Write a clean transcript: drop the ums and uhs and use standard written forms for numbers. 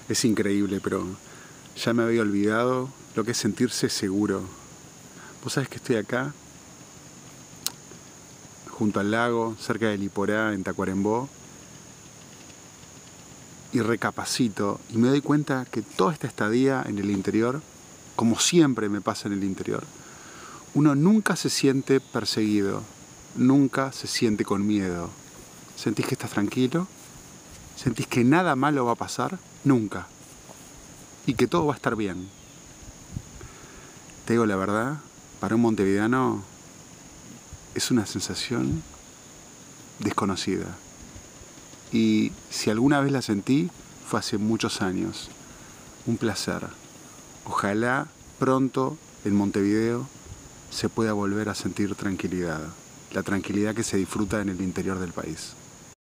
Es increíble, pero ya me había olvidado lo que es sentirse seguro. Vos sabés que estoy acá, junto al lago, cerca de Liporá, en Tacuarembó, y recapacito y me doy cuenta que toda esta estadía en el interior, como siempre me pasa en el interior, uno nunca se siente perseguido, nunca se siente con miedo. ¿Sentís que estás tranquilo? ¿Sentís que nada malo va a pasar? Nunca. Y que todo va a estar bien. Te digo la verdad, para un montevideano es una sensación desconocida. Y si alguna vez la sentí, fue hace muchos años. Un placer. Ojalá pronto en Montevideo se pueda volver a sentir tranquilidad. La tranquilidad que se disfruta en el interior del país.